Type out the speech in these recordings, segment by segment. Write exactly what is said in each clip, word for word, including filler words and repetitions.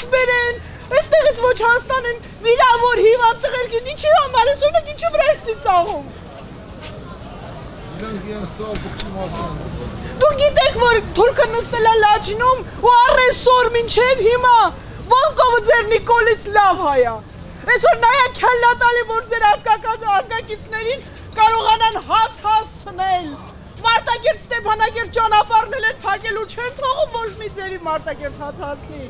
բերեն, այստեղից ոչ հաստանեն, վիրավոր հիվանդ տղերքին ինչի համար ես օրինակ ինչի վրա ես ծիծաղում։ Դու գիտեք, որ թուրքը նստել է լաջնում ու առեսօր մինչև հիմա Վոլկովը ձեր Նիկոլից լավ հայ է։ Այսօր նայա քյալլա տալի, որ ձեր ազգակիցներին կարողանան հաց հասցնել։ Մարտակերտ Ստեփանագերտ ճանապարհն էլ փակելու չեն թողում ոչ մի ձերի Մարտակերտ հաց հասնի։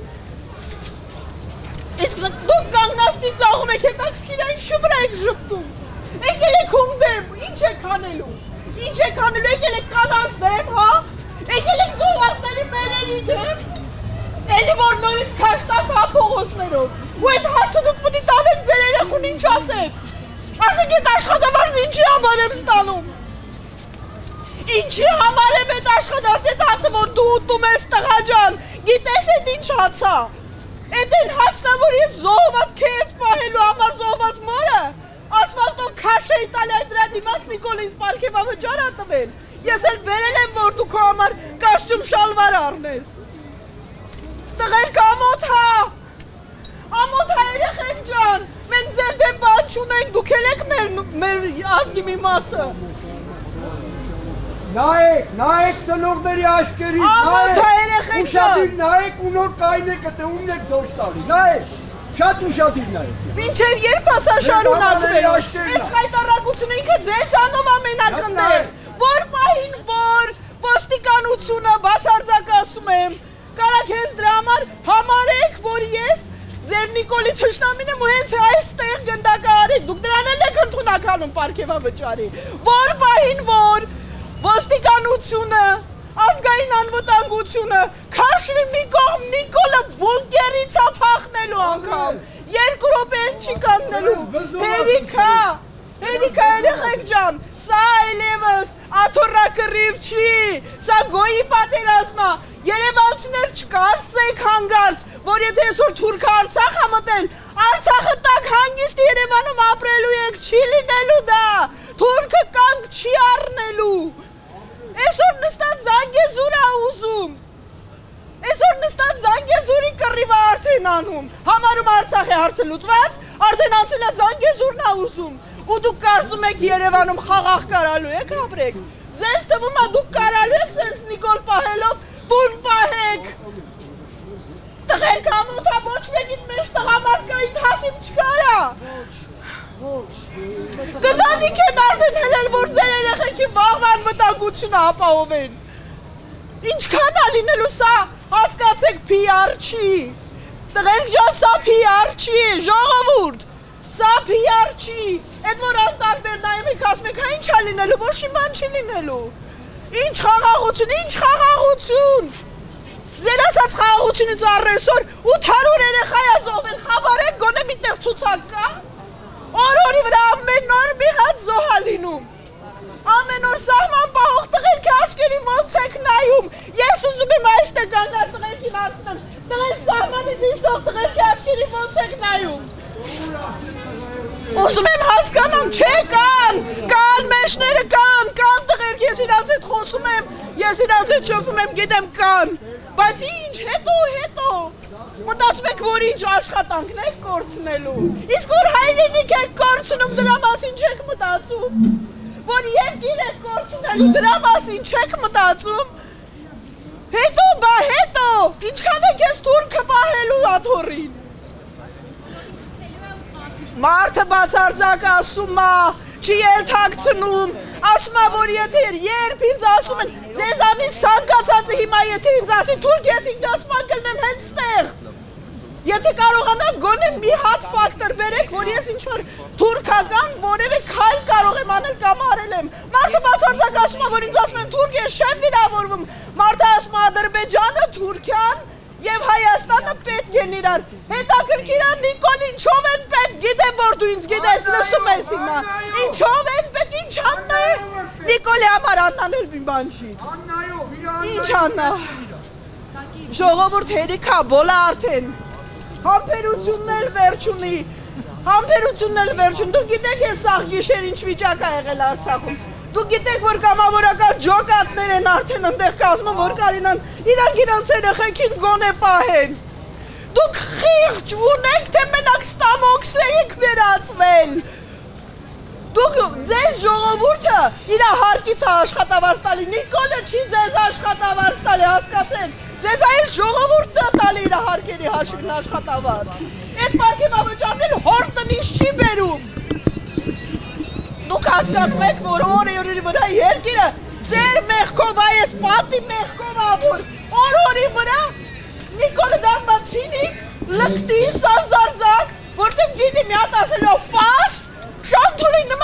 Իսկ դուք կանգնած ծիծաղում եք, հետաքրքիր է ինչի վրա եք ժպտում։ Եկել եք ում դեմ, ինչ եք անելու։ Ինչ եք անելու, եկել եք կանանց դեմ, հա։ Եկել եք զոհվածների մերերի դեմ։ Էլի որ նորից քաշտակ հա փողոցներով։ Ու այդ հացը դուք պետք է տանեք ձեր երեխուն ինչ ասեք։ Ասեք այդ աշխատավարձը ինչի համար եմ ստանում։ Ինչի համար եմ այդ աշխատավարձը, այդ հացը որ դու ուտում ես տղա ջան, գիտես այդ ինչ հաց է։ Այդ այն հացն է, որ ես զոհված քեզ պահելու համար զոհված մորը ասֆալտով քաշ էի տալի այդ դրա դիմաց Նիկոլ ինձ պարգևավճար ա տվել։ Ես էլ բերել եմ, որ դու քո համար կոստյում շալվար առնես։ Տղերք ամոթ հա։ Ամոթ հա երեխեք ջան, մենք ձեր դեմ բան չունենք, դուք էլ եք մեր ազգի մի մասը։ Նայեք, նայեք ծնողների աչքերից, ամոթ հա երեխեք ջան։ Ուշադիր նայեք ու նոր կայնեկը թե ումն եք դոշ տալի, նայեք, շատ ուշադիր նայեք։ Մինչև երբ ասա շարունակվել, այս խայտառակությունը ինքը ձեզ անում ամենակնդեր, որ պահին որ ոստիկանությունը բացարձակ ասում եմ, կարաք հենց դրա համար համարեք, որ ես ձեր Նիկոլի թշնամին եմ ու հենց այստեղ գնդակահարեք, դուք դրան էլ եք ընդունականում պարգևավճարի, որ պահին որ ոստիկանությունը, ազգային անվտանգությունը քաշվի մի կողմ Նիկոլը բունկերից է փախնելու անգամ, երկու րոպե էլ չի կանգնելու, հերիքա, հերիքա երեխեք ջան, սա այլևս աթոռակռիվ չի, սա գոյի պատերազմա, երևանցիներ չկարծեք հանգարց, որ եթե այսօր թուրքը Արցախ ա մտել, Արցախը տակ հանգիստ Երևանում ապրելու եք, չի լինելու դա, թուրքը կանգ չի առնելու, այսօր նստած Զանգեզուր ա ուզում, այսօր նստած Զանգեզուրի կռիվը արդեն անում, համարում Արցախի հարցը լուծված, արդեն անցել է Զանգեզուրն ա ուզում, ու դուք կարծում եք Երևանում խաղաղ կարալու եք ապրեք, ձեզ թվում ա դուք կարալու եք սենց Նիկոլ պահելով, տուն պահեք, տղերք ամոթա ոչ մեկիտ մեջ տղամարդկային հասիմ չկարա, կտանիք են արդեն հելել, որ ձեր երեխեքի վաղվան վտանգությունը ապահովեն, ինչքան ա լինելու սա, հասկացեք պի առ չի, տղերք ջան սա պի առ չի, ժողովուրդ, սա պի առ չի, էդ որ անտարբեր նայում եք ասում եք, հա ինչ ա լինելու, ոչ իման չի լինելու, ինչ խաղաղություն, ինչ խաղաղություն, ձեր ասած խաղաղությունից առեսօր ութ հարյուր երեխա ա զոհվել, խաբարեք գոնե միտեղ ցուցակ կա, օր-օրի վրա ամեն օր մի հատ զոհ ա լինում, ամեն օր սահման պահող տղերքի աչքերի ոնց եք նայում, ես ուզում եմ այստեղ կանգնած տղերքին հարցնեմ, տղերք սահմանից ինչ թող տղերքի աչքերի ոնց եք նայում, ուզում եմ հասկանամ, չէ կան, կան մեջները կան, կան տղերք, ես իրանց հետ խոսում եմ, ես իրանց հետ շփվում եմ, գիտեմ կան, բայց ինչ, հետո, հետո, մտածում եք, որ ինչ աշխատանքն եք կորցնելու, իսկ որ հայրենիք եք կորցնում, դրա մասին չեք մտածում, որ երկիր եք կորցնելու, դրա մասին չեք մտածում, հետո, բա, հետո, ինչքան եք ես թուրքը պահելու աթոռին, մարդը բացարձակ ասում ա, չի երթակցնում, ասում ա, որ եթե երբ ինձ ասում են, ձեզանից ցանկացածը հիմա եթե ինձ ասի, թուրք ես ինձ ասման կլնեմ հենց ստեղ, եթե կարողանաք գոնե մի հատ ֆակտոր բերեք, որ ես ինչ-որ թուրքական որևէ քայլ կարող եմ անել կամ արել եմ, մարդը բացարձակ ասում ա, որ ինձ ասում են թուրք ես չեմ վիրավորվում, մարդը ասում ա Ադրբեջանը, Թուրքիան և Հայաստանը պետք են իրար, հետաքրքիր ա Նիկոլ ինչով են պետք, գիտեմ որ դու ինձ գիտես, լսում ես հիմա, ինչով են պետք, ինչ Աննա է, Նիկոլի համար Աննան էլ մի բան չի, ինչ Աննա, ժողովուրդ հերիքա, բոլա արդեն, համբերությունն էլ վերջ ունի, համբերությունն էլ վերջ ունի, դու գիտեք ես սաղ գիշեր ինչ վիճակ ա եղել Արցախում, դու գիտեք որ կամավորական ջոկատներ են արդեն ընդեղ կազմում, որ կարինան իրանք իրանց երեխեքին գոնե պահեն, Դուք խիղճ ունեք, թե մենակ ստամոքս եք վերածվել։ Դուք ձեզ ժողովուրդը իր հարկից է աշխատավարձ տալի, Նիկոլը չի ձեզ աշխատավարձ տալի, հասկացեք, ձեզ այս ժողովուրդն է տալի իր հարկերի հաշիվն աշխատավարձ։ Այդ պարգևավճարն հոր տնից չի բերում։ Դուք հասկանում եք, որ օր-օրի վրա երկիրը ձեր մեղքով է, այս պատի մեղքով է, որ օր-օրի վրա Նիկոլը դառնա ցինիկ, լկտի, սանձարձակ, որտեղ գիտի մի հատ ասելով ֆաս, Շանթուրին